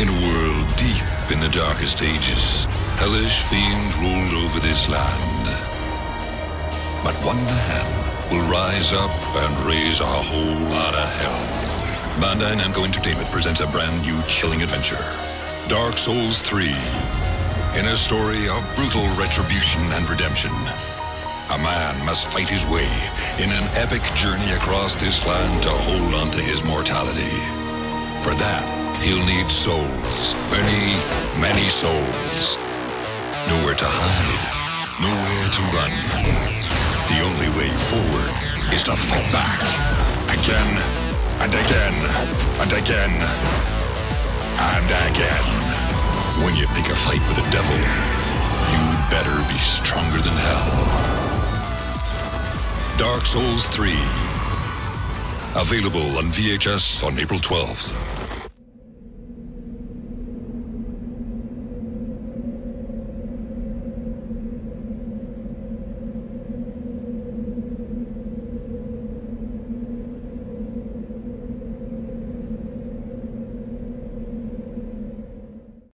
In a world deep in the darkest ages, hellish fiends ruled over this land. But one man will rise up and raise a whole lot of hell. Bandai Namco Entertainment presents a brand new chilling adventure, Dark Souls 3. In a story of brutal retribution and redemption, a man must fight his way in an epic journey across this land to hold on to his mortality. For that, he'll need souls. Many, many souls. Nowhere to hide. Nowhere to run. The only way forward is to fight back. Again, and again, and again, and again. When you pick a fight with the devil, you'd better be stronger than hell. Dark Souls 3. Available on VHS on April 12th.